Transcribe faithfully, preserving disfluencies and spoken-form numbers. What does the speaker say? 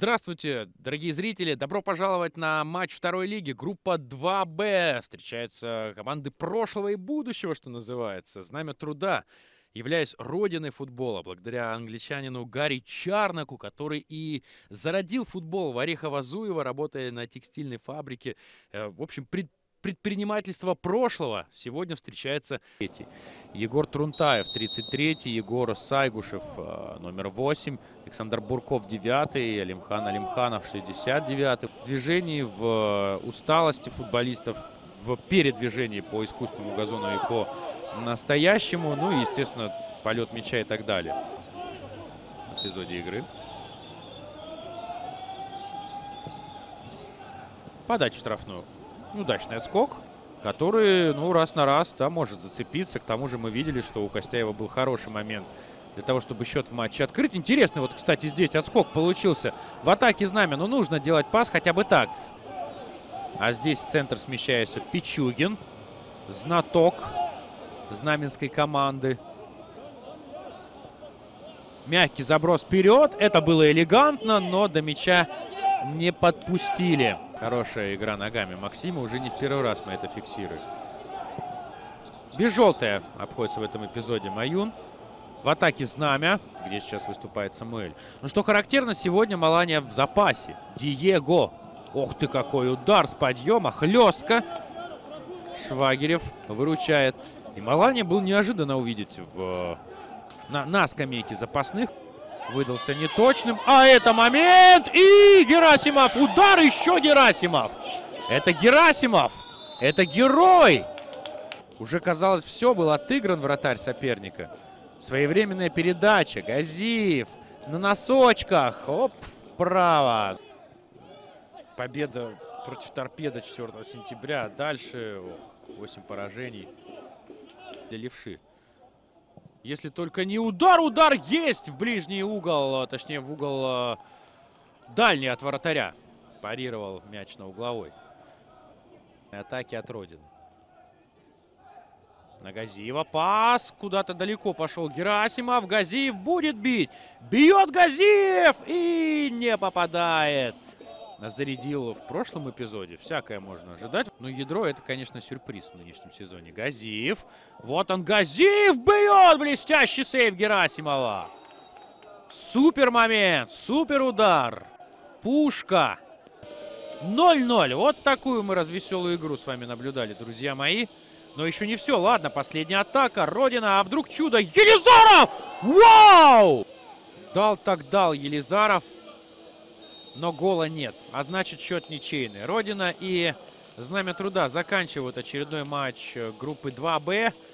Здравствуйте, дорогие зрители! Добро пожаловать на матч второй лиги. Группа два бэ. Встречаются команды прошлого и будущего, что называется. Знамя труда, являясь родиной футбола, благодаря англичанину Гарри Чарноку, который и зародил футбол в Орехово-Зуево, работая на текстильной фабрике. Э, В общем, пред- предпринимательство прошлого сегодня встречается эти. Егор Трунтаев, тридцать третий, Егор Сайгушев, э, номер восемь, Александр Бурков, девятый, Алимхан Алимханов, шестьдесят девятый. В движении, в э, усталости футболистов, в передвижении по искусственному газону и по настоящему, ну и, естественно, полет мяча и так далее в эпизоде игры. Подача в штрафную. Удачный отскок, который, ну, раз на раз, да, может зацепиться. К тому же мы видели, что у Костяева был хороший момент для того, чтобы счет в матче открыть. Интересный, вот, кстати, здесь отскок получился. В атаке Знамя, но нужно делать пас хотя бы так. А здесь в центр смещается Пичугин, знаток знаменской команды. Мягкий заброс вперед. Это было элегантно, но до мяча не подпустили. Хорошая игра ногами Максима. Уже не в первый раз мы это фиксируем. Без желтая обходится в этом эпизоде Маюн. В атаке Знамя, где сейчас выступает Самуэль. Ну что характерно, сегодня Маланья в запасе. Диего. Ох ты, какой удар с подъема. Хлестко. Швагерев выручает. И Маланья был неожиданно увидеть в, на, на скамейке запасных. Выдался неточным. А это момент! И Герасимов! Удар еще Герасимов! Это Герасимов! Это герой! Уже, казалось, все, был отыгран вратарь соперника. Своевременная передача. Газиев на носочках. Оп, вправо. Победа против Торпедо четвёртого сентября. Дальше восемь поражений для Левши. Если только не удар. Удар есть в ближний угол. Точнее, в угол дальний от вратаря. Парировал мяч на угловой. Атаки от Родины. На Газиева пас. Куда-то далеко пошел Герасимов. Газиев будет бить. Бьет Газиев. И не попадает. Зарядил в прошлом эпизоде. Всякое можно ожидать. Но ядро — это, конечно, сюрприз в нынешнем сезоне. Газиев. Вот он, Газиев бьет! Блестящий сейв Герасимова. Супер момент. Супер удар. Пушка. ноль ноль. Вот такую мы развеселую игру с вами наблюдали, друзья мои. Но еще не все. Ладно, последняя атака. Родина. А вдруг чудо? Елизаров! Вау! Дал так дал Елизаров. Но гола нет. А значит, счет ничейный. Родина и Знамя труда заканчивают очередной матч группы два бэ.